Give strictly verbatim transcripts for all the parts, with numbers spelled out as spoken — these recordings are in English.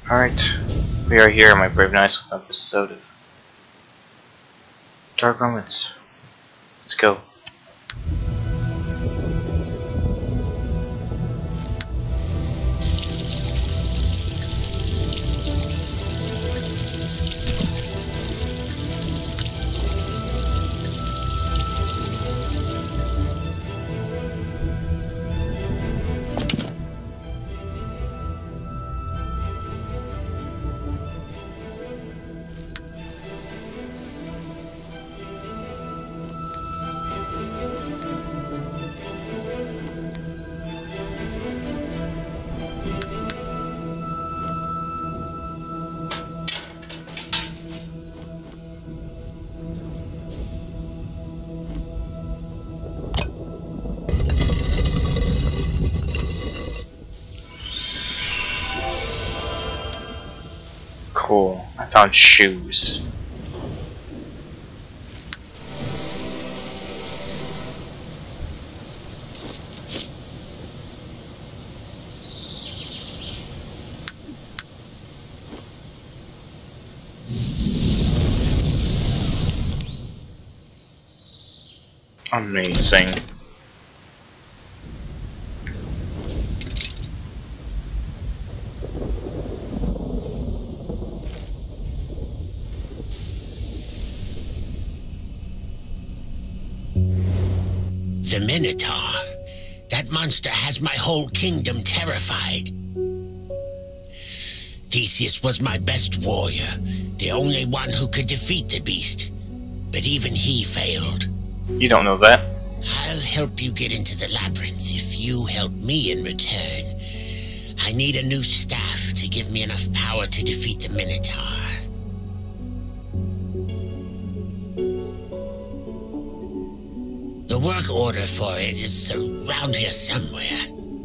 Alright, we are here, my brave knights, with an episode of Dark Romans. Let's go. Cool. I found shoes. Amazing. The Minotaur. That monster has my whole kingdom terrified. Theseus was my best warrior, the only one who could defeat the beast. But even he failed. You don't know that. I'll help you get into the labyrinth if you help me in return. I need a new staff to give me enough power to defeat the Minotaur. The work order for it is around here somewhere.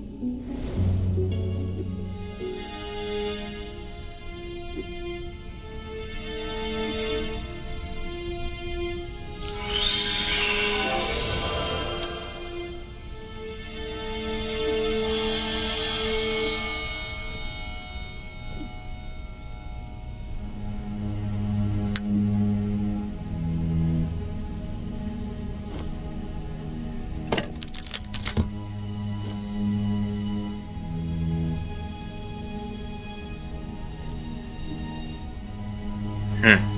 Hmm.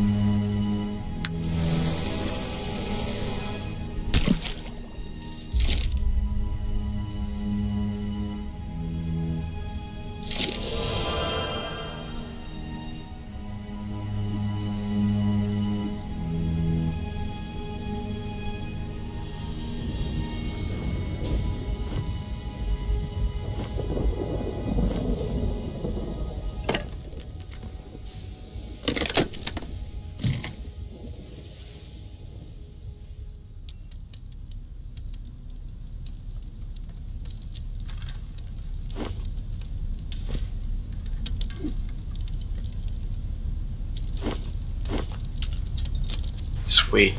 Sweet.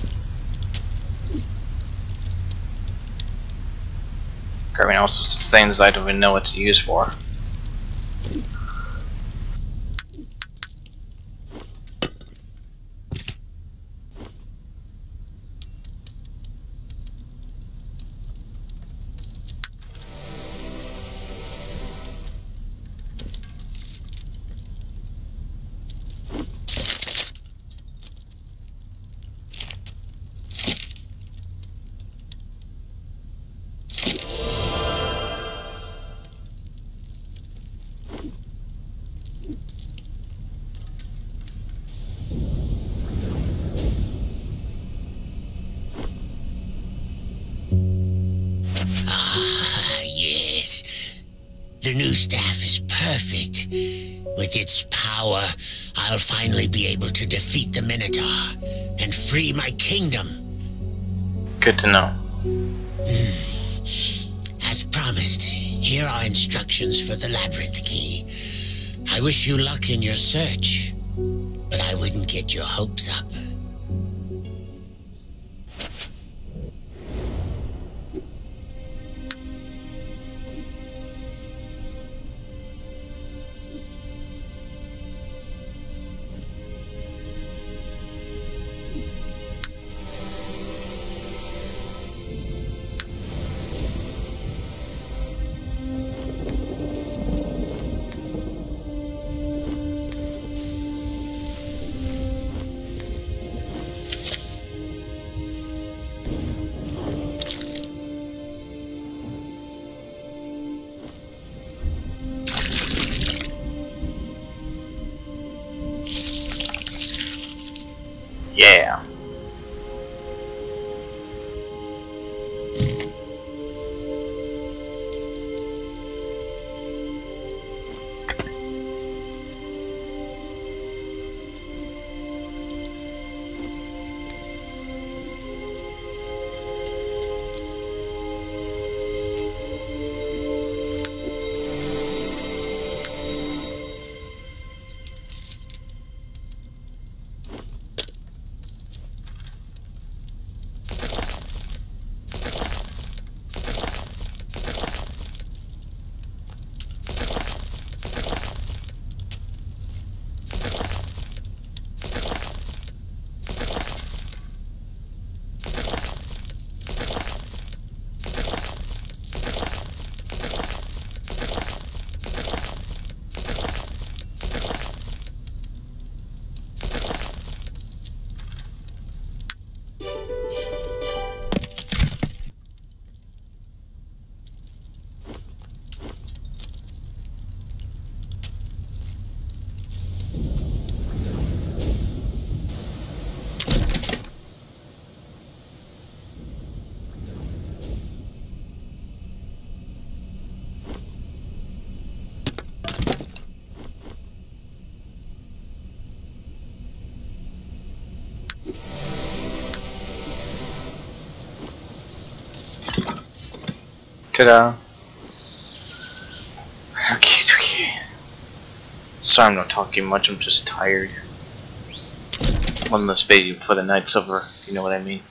Grabbing all sorts of things I don't even know what to use for. The new staff is perfect. With its power, I'll finally be able to defeat the Minotaur and free my kingdom. Good to know. As promised, here are instructions for the labyrinth key. I wish you luck in your search, but I wouldn't get your hopes up. Yeah. Ta-da! Okay, okay. Sorry I'm not talking much, I'm just tired. One less video for the night's over, if you know what I mean.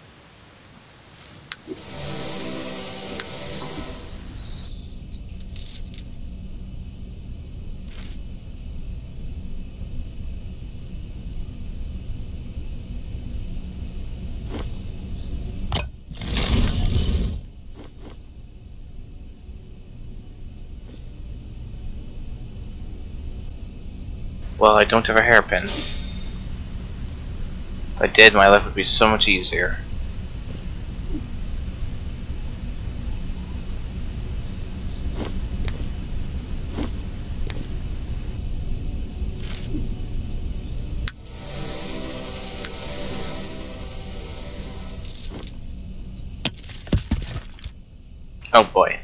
Well, I don't have a hairpin. If I did, my life would be so much easier. Oh boy.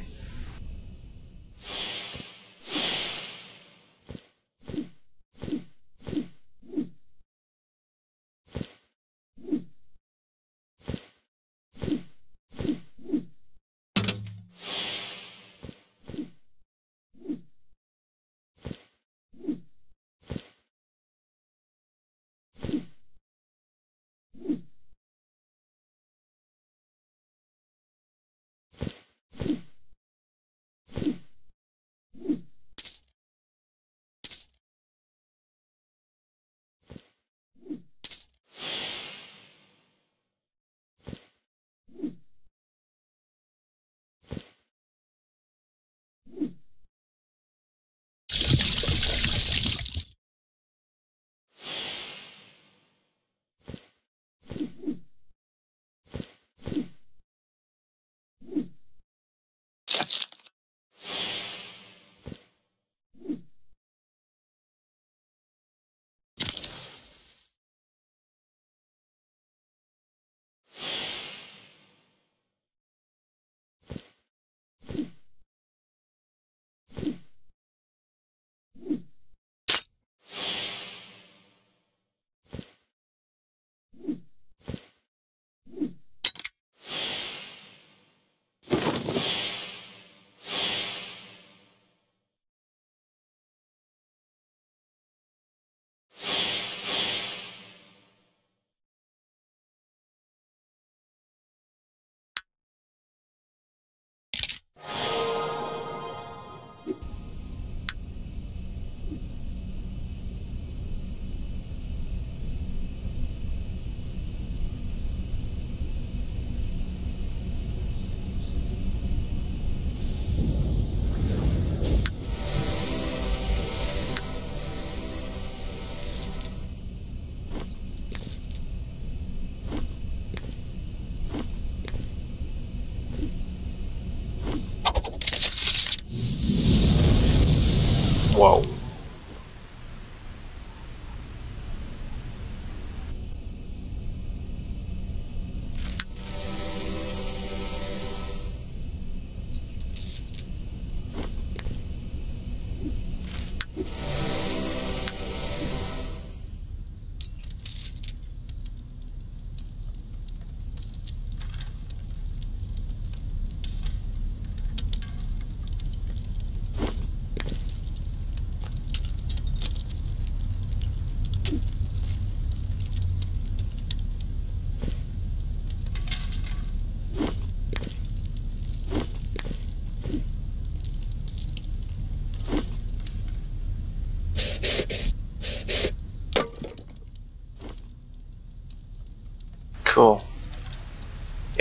Whoa.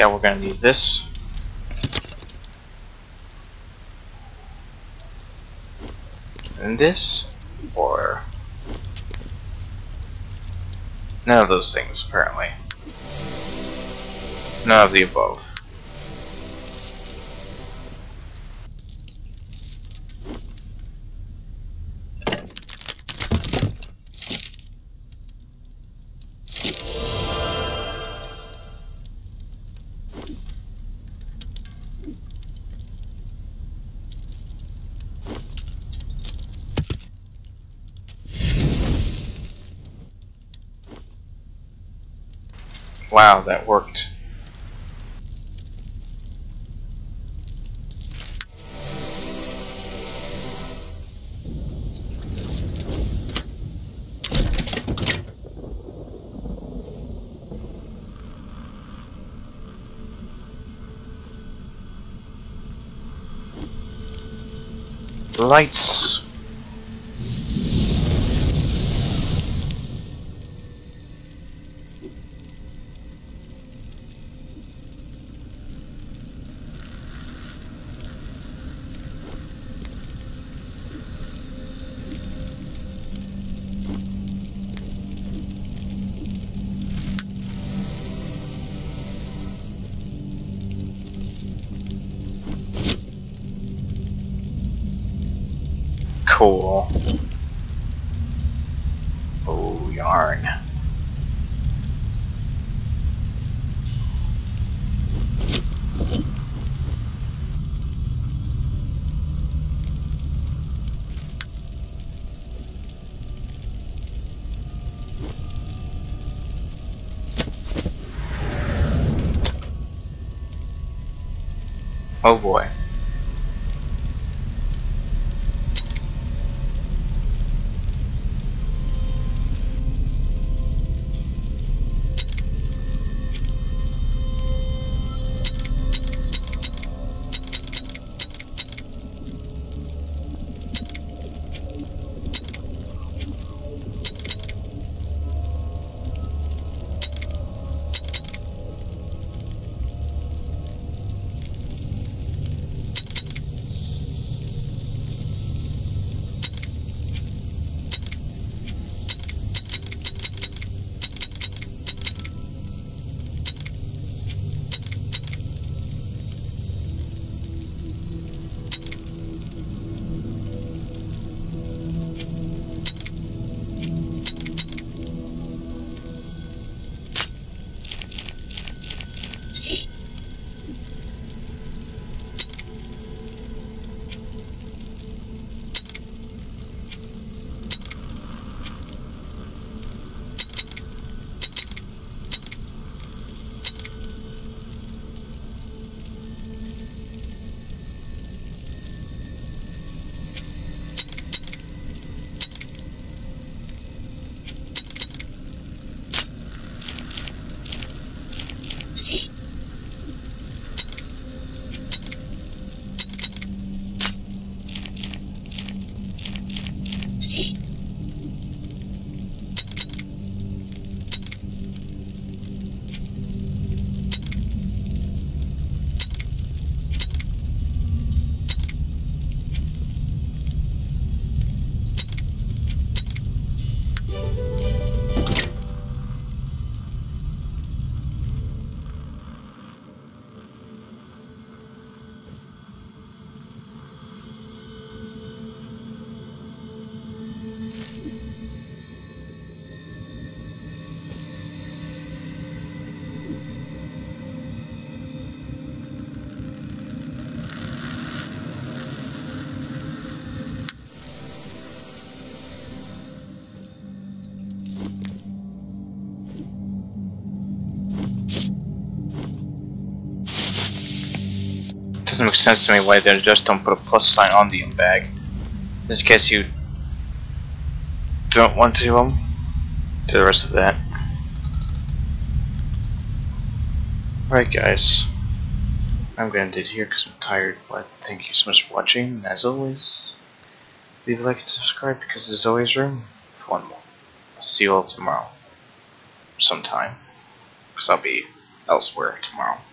Yeah, we're gonna need this. And this, or none of those things, apparently. None of the above. Wow, that worked. Lights. Cool. Oh, yarn. Oh boy. Doesn't make sense to me why they just don't put a plus sign on the bag. Just in case you don't want to um do the rest of that. Alright guys, I'm gonna end it here because I'm tired, but thank you so much for watching, and as always, leave a like and subscribe because there's always room for one more. I'll see you all tomorrow sometime, because I'll be elsewhere tomorrow.